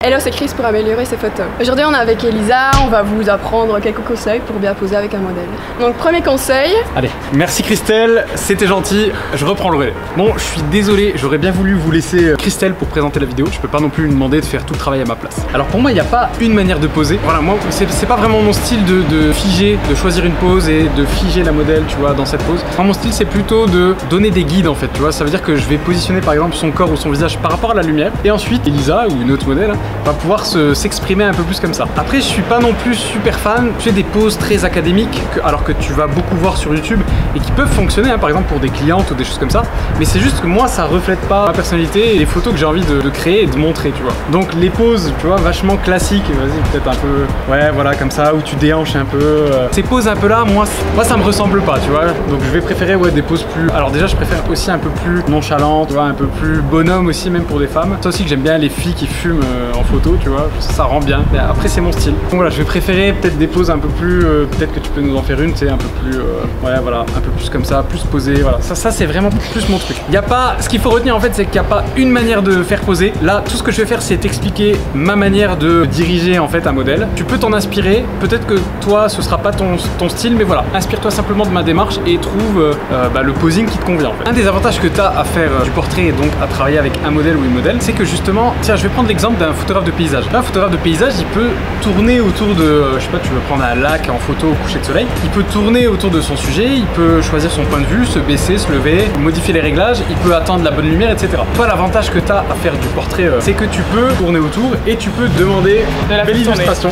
Hello, c'est Chris pour améliorer ses photos. Aujourd'hui, on est avec Elisa, on va vous apprendre quelques conseils pour bien poser avec un modèle. Donc, premier conseil. Allez, merci Christelle, c'était gentil, je reprends le relais. Bon, je suis désolé, j'aurais bien voulu vous laisser Christelle pour présenter la vidéo, je peux pas non plus lui demander de faire tout le travail à ma place. Alors pour moi, il n'y a pas une manière de poser. Voilà, moi, c'est pas vraiment mon style de figer, de choisir une pose et de figer la modèle, tu vois, dans cette pose. Moi, mon style, c'est plutôt de donner des guides en fait, tu vois. Ça veut dire que je vais positionner par exemple son corps ou son visage par rapport à la lumière et ensuite Elisa ou une autre modèle va pouvoir s'exprimer un peu plus comme ça. Après, je suis pas non plus super fan, tu fais des poses très académiques alors que tu vas beaucoup voir sur YouTube et qui peuvent fonctionner, hein, par exemple pour des clientes ou des choses comme ça, mais c'est juste que moi ça reflète pas ma personnalité et les photos que j'ai envie de créer et de montrer, tu vois. Donc les poses, tu vois, vachement classiques, vas-y, peut-être un peu, ouais, voilà, comme ça, où tu déhanches un peu. Ces poses un peu là, moi ça me ressemble pas, tu vois. Donc je vais préférer, ouais, des poses plus. Alors déjà, je préfère aussi un peu plus nonchalantes, tu vois, un peu plus bonhomme aussi, même pour des femmes. Ça aussi que j'aime bien les filles qui fument en photo, tu vois, ça rend bien. Mais après, c'est mon style. Donc voilà, je vais préférer peut-être des poses un peu plus. Peut-être que tu peux nous en faire une, tu sais, un peu plus. Ouais, voilà, un peu plus comme ça, plus posé. Voilà, ça c'est vraiment plus mon truc. Il y a pas. Ce qu'il faut retenir en fait, c'est qu'il n'y a pas une manière de faire poser. Là, tout ce que je vais faire, c'est t'expliquer ma manière de diriger en fait un modèle. Tu peux t'en inspirer. Peut-être que toi, ce sera pas ton style, mais voilà, inspire-toi simplement de ma démarche et trouve le posing qui te convient. En fait. Un des avantages que tu as à faire du portrait et donc à travailler avec un modèle ou une modèle, c'est que justement, tiens, je vais prendre l'exemple d'un photographe de paysage. Là, un photographe de paysage, il peut tourner autour de, je sais pas, tu veux prendre un lac en photo au coucher de soleil, il peut tourner autour de son sujet, il peut choisir son point de vue, se baisser, se lever, modifier les réglages, il peut attendre la bonne lumière, etc. Toi, l'avantage que tu as à faire du portrait, c'est que tu peux tourner autour et tu peux demander de la belle illustration.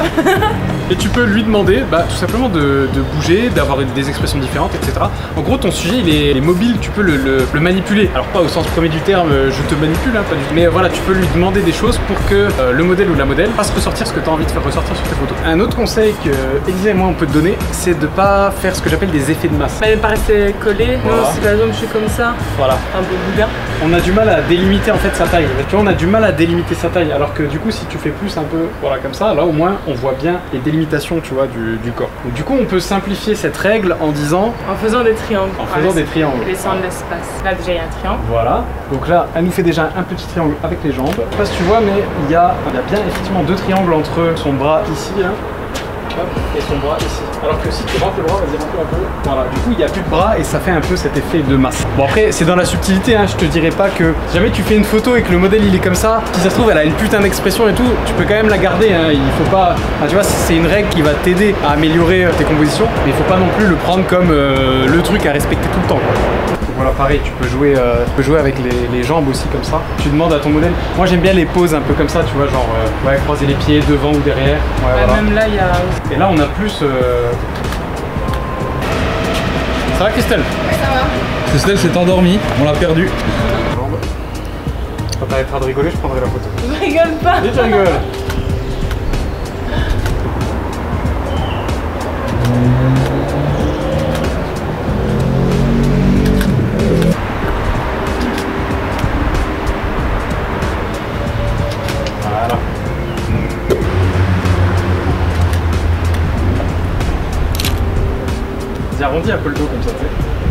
Et tu peux lui demander tout simplement de bouger, d'avoir des expressions différentes, etc. En gros, ton sujet, il est mobile, tu peux le manipuler. Alors pas au sens premier du terme, je te manipule, hein, pas du tout. Mais voilà, tu peux lui demander des choses pour que le modèle ou la modèle fasse ressortir ce que tu as envie de faire ressortir sur tes photos. Un autre conseil que Elisa et moi on peut te donner, c'est de pas faire ce que j'appelle des effets de masse. Mais pas rester collé. Voilà. Non, si par exemple je suis comme ça, voilà, un peu boudin. On a du mal à délimiter en fait sa taille. Tu vois, on a du mal à délimiter sa taille. Alors que du coup, si tu fais plus un peu, voilà, comme ça, là au moins on voit bien les délimitations, tu vois, du corps. Donc, du coup, on peut simplifier cette règle en disant. En faisant des triangles. En faisant des triangles. Laissant de l'espace. Là déjà il y a un triangle. Voilà. Donc là, elle nous fait déjà un petit triangle avec les jambes. Je sais pas si tu vois, mais il y a bien effectivement deux triangles entre son bras ici, là. Et son bras ici. Alors que si tu rentres le bras, vas-y, rentre un peu. Voilà, du coup il n'y a plus de bras et ça fait un peu cet effet de masse. Bon après c'est dans la subtilité, hein. Je te dirais pas que si jamais tu fais une photo et que le modèle il est comme ça, si ça se trouve elle a une putain d'expression et tout, tu peux quand même la garder, hein. Il faut pas. Enfin, tu vois, c'est une règle qui va t'aider à améliorer tes compositions, mais il faut pas non plus le prendre comme le truc à respecter tout le temps, quoi. Donc voilà, pareil, tu peux jouer avec les jambes aussi comme ça. Tu demandes à ton modèle. Moi j'aime bien les poses un peu comme ça, tu vois, genre ouais, croiser les pieds devant ou derrière. Ouais, voilà. Même là il y a. Et là on a plus. Ça va Christelle? Ça va. Christelle s'est endormie, on l'a perdue. Quand t'arrêteras de rigoler, je prendrai la photo. Je rigole pas. Et tu rigoles. Voilà. Vas-y, arrondis un peu le dos comme ça, tu sais.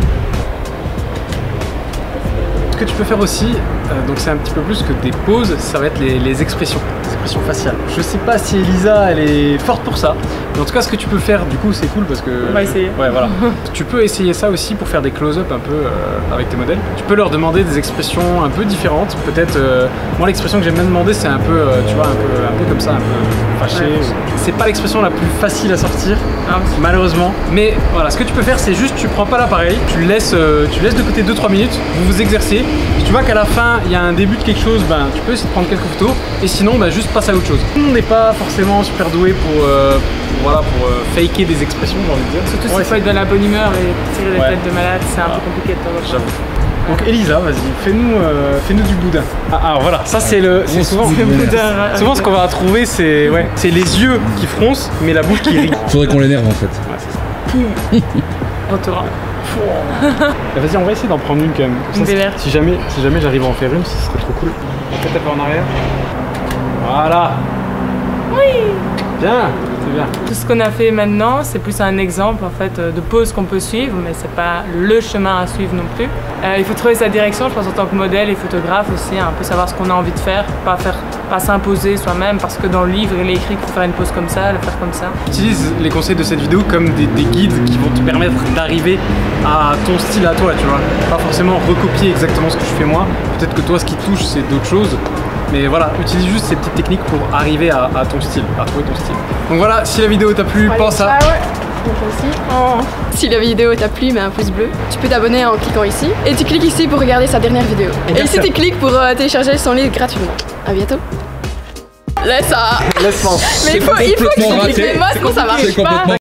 Ce que tu peux faire aussi, donc c'est un petit peu plus que des poses, ça va être les expressions faciales. Je sais pas si Elisa elle est forte pour ça, mais en tout cas ce que tu peux faire, du coup c'est cool parce que... On va essayer. Ouais, voilà. Tu peux essayer ça aussi pour faire des close-up un peu avec tes modèles. Tu peux leur demander des expressions un peu différentes. Peut-être, moi l'expression que j'aime bien demander c'est un peu, tu vois, un peu comme ça, un peu fâché. Ouais. C'est pas l'expression la plus facile à sortir, malheureusement. Mais voilà, ce que tu peux faire c'est juste, tu prends pas l'appareil, tu laisses de côté 2-3 minutes, vous vous exercez. Si tu vois qu'à la fin il y a un début de quelque chose, tu peux essayer de prendre quelques photos et sinon juste passe à autre chose. On n'est pas forcément super doué pour faker des expressions, j'ai envie de dire. Surtout s'il faut être dans la bonne humeur et tirer des têtes de malade, c'est un peu compliqué de temps en temps. J'avoue. Donc Elisa, vas-y, fais-nous du boudin. Alors voilà, ça c'est souvent ce qu'on va trouver, c'est les yeux qui froncent, mais la bouche qui rit. Faudrait qu'on l'énerve en fait. Ouais, c'est ça. On te rend. Vas-y, on va essayer d'en prendre une quand même. Une belle. Si jamais j'arrive à en faire une, ce serait trop cool. On peut taper en arrière. Voilà. Oui. Bien. C'est bien. Tout ce qu'on a fait maintenant, c'est plus un exemple en fait de pause qu'on peut suivre, mais c'est pas le chemin à suivre non plus. Il faut trouver sa direction, je pense en tant que modèle et photographe aussi, un peu savoir ce qu'on a envie de faire, pas s'imposer soi-même parce que dans le livre il est écrit qu'il faut faire une pause comme ça, le faire comme ça. Utilise les conseils de cette vidéo comme des guides qui vont te permettre d'arriver à ton style à toi, tu vois. Pas forcément recopier exactement ce que je fais moi. Peut-être que toi ce qui touche c'est d'autres choses. Mais voilà, utilise juste ces petites techniques pour arriver à ton style, à trouver ton style. Donc voilà, si la vidéo t'a plu, pense à... Si la vidéo t'a plu, mets un pouce bleu. Tu peux t'abonner en cliquant ici. Et tu cliques ici pour regarder sa dernière vidéo. Et ici tu cliques pour télécharger son livre gratuitement. À bientôt. Laisse ça. Laisse-moi. Mais il faut que tu cliques. Mais moi, sinon ça marche pas.